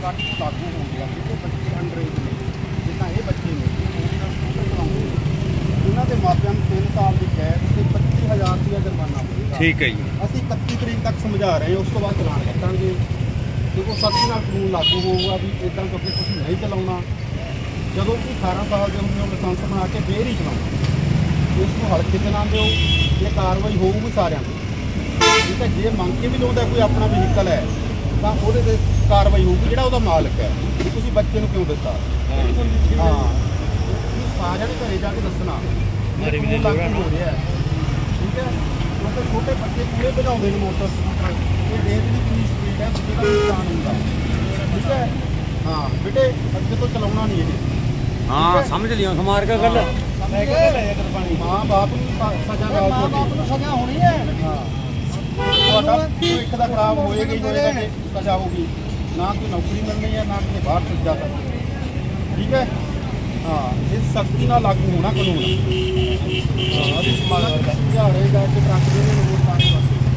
ਕੱਟ ਲਾਗੂ ਹੋ ਗਿਆ ਜਿਹੜੇ ਬੱਚੇ ਅੰਡਰ ਏਜ ਨੇ, ਜਿੱਦਾਂ ਇਹ ਬੱਚੇ ਨੇ ਉਹਨਾਂ ਦੇ ਮਾਪਿਆਂ ਨੂੰ 3 ਸਾਲ ਦੀ ਕੈਦ ਤੇ 25,000 ਰੁਪਇਆ ਜੁਰਮਾਨਾ ਹੋਵੇਗਾ। ਠੀਕ ਹੈ ਜੀ। ਅਸੀਂ 31 ਤਰੀਕ ਤੱਕ ਸਮਝਾ ਰਹੇ ਹਾਂ, ਉਸ ਤੋਂ ਬਾਅਦ ਚਲਾਨ ਕੱਟਾਂਗੇ ਕਿਉਂਕਿ ਸਖਤੀ ਨਾਲ ਕਾਨੂੰਨ ਲਾਗੂ ਹੋਊਗਾ ਵੀ ਇੱਦਾਂ ਕਰਕੇ ਤੁਸੀਂ ਨਹੀਂ ਚਲਾਉਣਾ। ਜਦੋਂ ਕਿ 18 ਸਾਲ ਦੇ ਹੁੰਦੇ ਹੋ ਲਾਇਸੈਂਸ ਬਣਾ ਕੇ ਫੇਰ ਹੀ ਚਲਾਉਣਾ। ਇਸ ਨੂੰ ਹਲਕੇ 'ਚ ਨਾ ਦਿਓ, ਇਹ ਕਾਰਵਾਈ ਹੋਊਗੀ ਸਾਰਿਆਂ ਦੀ। ਠੀਕ ਹੈ, ਜੇ ਮੰਗ ਕੇ ਵੀ ਲਾਉਂਦਾ ਕੋਈ ਆਪਣਾ ਵਹੀਕਲ ਹੈ ਤਾਂ ਉਹਦੇ 'ਤੇ ਕਾਰਵਾਈ ਹੋਊਗੀ ਜਿਹੜਾ ਉਹਦਾ ਮਾਲਕ ਹੈ। ਤੁਸੀਂ ਬੱਚੇ ਨੂੰ ਕਿਉਂ ਦਿੱਤਾ? ਹਾਂ, ਸਾਰਿਆਂ ਨੇ ਘਰੇ ਜਾ ਕੇ ਦੱਸਣਾ ਲਾਗੂ ਹੋ ਰਿਹਾ। ਠੀਕ ਹੈ, ਕਿਉਂਕਿ ਛੋਟੇ ਬੱਚੇ ਪੂਰੇ ਵਧਾਉਂਦੇ ਨੇ ਮੋਟਰ ਸਕੂਟਰ, ਇਹ ਦੇਖਦੇ ਕਿੰਨੀ ਸਪੀਡ ਹੈ, ਬੱਚੇ ਦਾ ਨੁਕਸਾਨ ਹੁੰਦਾ। ਠੀਕ ਹੈ, ਹਾਂ ਬੇਟੇ ਅੱਗੇ ਤੋਂ ਚਲਾਉਣਾ ਨਹੀਂ ਇਹ। ਹਾਂ ਸਮਝ ਲਿਓ, ਸਮਾਰ ਕੇ ਗੱਲ ਮਾਂ ਬਾਪ ਨੂੰ ਸਜ਼ਾ ਨਾਲ ਸਜ਼ਾ ਹੋਣੀ ਹੈ। ਹਾਂ, ਤੁਹਾਡਾ ਇੱਕ ਦਾ ਖਰਾਬ ਹੋਏਗਾ ਹੀ ਹੋਏਗਾ ਜੇ ਸਜ਼ਾ ਹੋਊਗੀ। ਨਾ ਕੋਈ ਨੌਕਰੀ ਮਿਲਣੀ ਹੈ, ਨਾ ਕਿਤੇ ਬਾਹਰ ਚੱਲ ਜਾ ਸਕਦਾ। ਠੀਕ ਹੈ, ਹਾਂ, ਇਹ ਸਖਤੀ ਨਾਲ ਲਾਗੂ ਹੋਣਾ ਕਾਨੂੰਨ। ਅਸੀਂ ਸਮਾਜ ਸੁਝਾਅ ਰਹੇਗਾ ਕਿ ਟਰੱਕ ਦੇ ਨੂੰ ਵੋਟ ਪਾਉਣ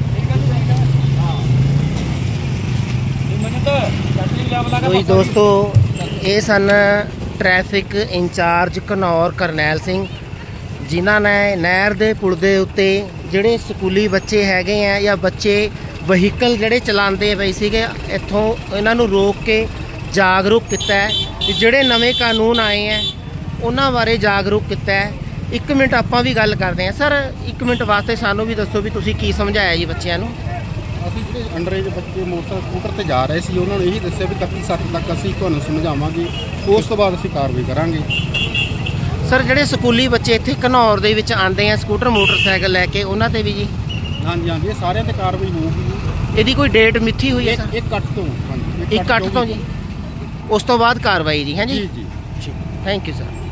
ਵਾਸਤੇ। ਕੋਈ ਦੋਸਤੋ, ਇਹ ਸਨ ਟ੍ਰੈਫਿਕ ਇੰਚਾਰਜ ਘਨੌਰ ਕਰਨੈਲ ਸਿੰਘ, ਜਿਨ੍ਹਾਂ ਨੇ ਨਹਿਰ ਦੇ ਪੁਲ ਦੇ ਉੱਤੇ ਜਿਹੜੇ ਸਕੂਲੀ ਬੱਚੇ ਹੈਗੇ ਆ ਜਾਂ ਬੱਚੇ ਵਹੀਕਲ ਜਿਹੜੇ ਚਲਾਉਂਦੇ ਪਏ ਸੀਗੇ, ਇੱਥੋਂ ਇਹਨਾਂ ਨੂੰ ਰੋਕ ਕੇ ਜਾਗਰੂਕ ਕੀਤਾ ਹੈ ਕਿ ਜਿਹੜੇ ਨਵੇਂ ਕਾਨੂੰਨ ਆਏ ਹੈ ਉਹਨਾਂ ਬਾਰੇ ਜਾਗਰੂਕ ਕੀਤਾ ਹੈ। 1 ਮਿੰਟ ਆਪਾਂ ਵੀ ਗੱਲ ਕਰਦੇ ਹਾਂ। ਸਰ 1 ਮਿੰਟ ਵਾਸਤੇ ਸਾਨੂੰ ਵੀ ਦੱਸੋ ਵੀ ਤੁਸੀਂ ਕੀ ਸਮਝਾਇਆ ਜੀ ਬੱਚਿਆਂ ਨੂੰ? ਅਸੀਂ ਜਿਹੜੇ ਅੰਡਰ ਏਜ ਬੱਚੇ ਮੋਟਰ ਸਕੂਟਰ ਤੇ ਜਾ ਰਹੇ ਸੀ ਉਹਨਾਂ ਨੂੰ ਇਹੀ ਦੱਸਿਆ ਵੀ 31/7 ਤੱਕ ਅਸੀਂ ਤੁਹਾਨੂੰ ਸਮਝਾਵਾਂਗੇ, ਉਸ ਤੋਂ ਬਾਅਦ ਅਸੀਂ ਕਾਰਵਾਈ ਕਰਾਂਗੇ। ਸਰ ਜਿਹੜੇ ਸਕੂਲੀ ਬੱਚੇ ਇੱਥੇ ਘਨੌਰ ਦੇ ਵਿੱਚ ਆਉਂਦੇ ਆ ਸਕੂਟਰ ਮੋਟਰਸਾਈਕਲ ਲੈ ਕੇ, ਉਹਨਾਂ ਤੇ ਵੀ ਜੀ? ਹਾਂਜੀ ਹਾਂਜੀ, ਇਹ ਸਾਰਿਆਂ ਤੇ ਕਾਰਵਾਈ ਹੋਊਗੀ। ਇਹਦੀ ਕੋਈ ਡੇਟ ਮਿੱਥੀ ਹੋਈ ਹੈ ਸਰ? 1/8 ਤੋਂ। ਹਾਂਜੀ, 1/8 ਤੋਂ ਜੀ, ਉਸ ਤੋਂ ਬਾਅਦ ਕਾਰਵਾਈ ਜੀ? ਹੈ ਜੀ ਜੀ। Thank you sir.